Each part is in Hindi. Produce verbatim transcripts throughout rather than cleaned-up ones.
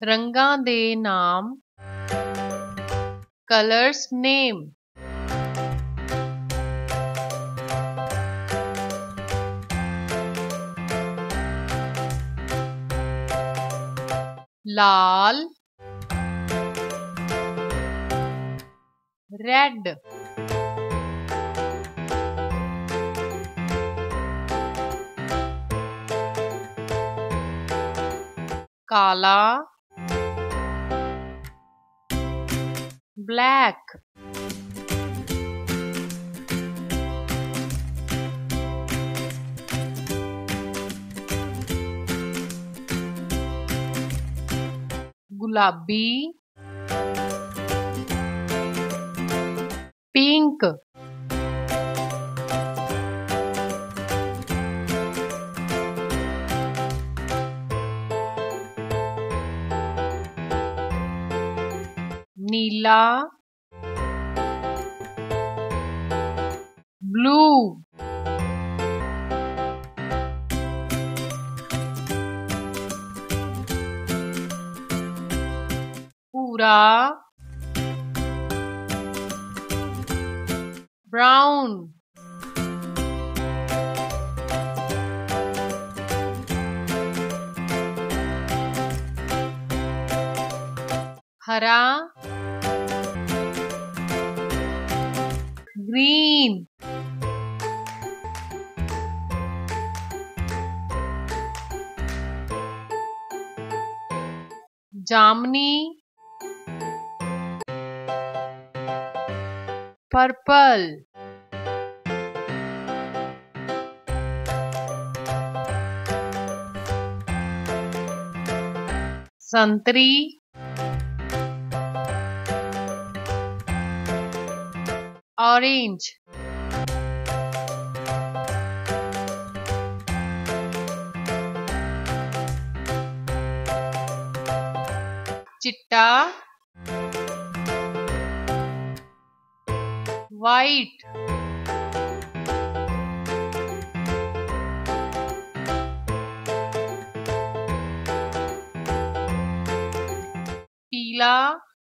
रंगां दे नाम कलर्स नेम लाल रेड काला ब्लैक गुलाबी पिंक नीला ब्लू भूरा ब्राउन हरा ग्रीन जामनी पर्पल संतरी ऑरेंज चिट्टा वाइट पीला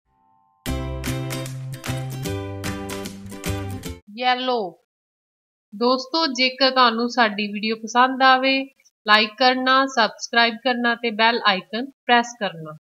येलो। दोस्तों जेकर तुहानू साडी वीडियो पसंद आवे लाइक करना, सबसक्राइब करना ते बैल आइकन प्रेस करना।